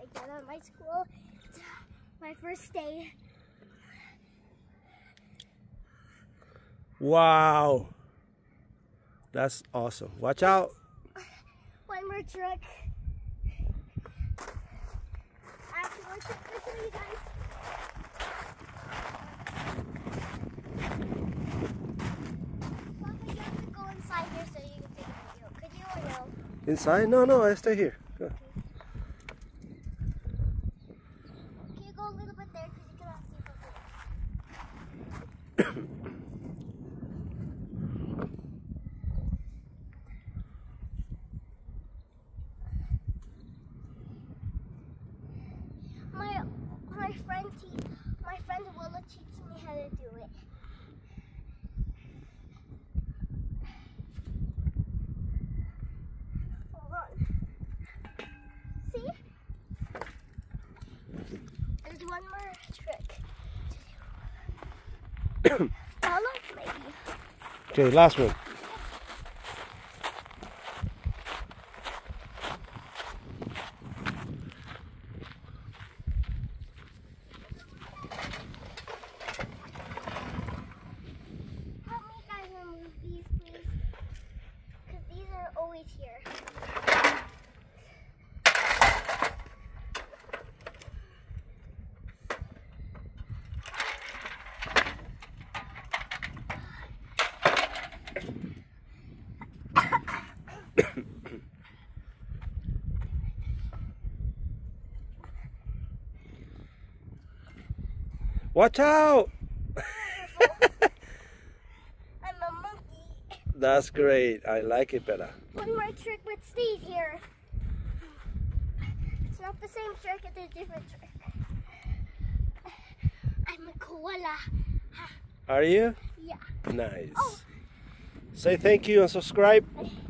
again at my school. It's my first day. Wow. That's awesome. Watch out. One more trick. I have to go to you guys. Papa, you have to go inside here so you can take a video. Could you or no? Inside? No, I stay here. Go. Can you go a little bit there because you cannot see Papa? My friend Willa teaches me how to do it. Hold on. See? There's one more trick to do. Follow me. Okay, last one. Always here. Watch out! I'm a monkey. That's great. I like it better. One more trick with Steve here. It's not the same trick, it's a different trick. I'm a koala. Are you? Yeah. Nice. Oh. Say thank you and subscribe.